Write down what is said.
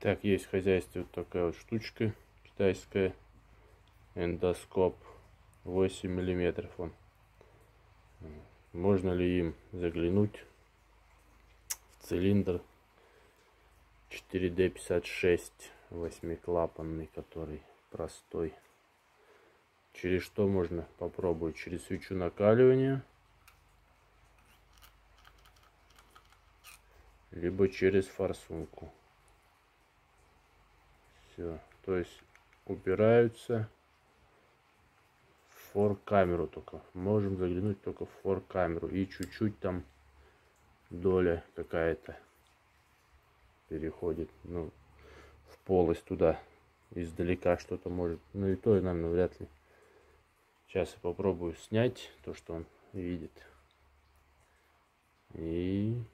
Так, есть в хозяйстве вот такая вот штучка китайская, эндоскоп 8 миллиметров он. Можно ли им заглянуть в цилиндр 4D56 8-клапанный, который простой? Через что можно попробовать? Через свечу накаливания, либо через форсунку. Все, то есть упираются в фор-камеру только. Можем заглянуть только в фор-камеру. И чуть-чуть там доля какая-то переходит, ну, в полость туда. Издалека что-то может. Ну и то, наверное, вряд ли. Сейчас я попробую снять то, что он видит. И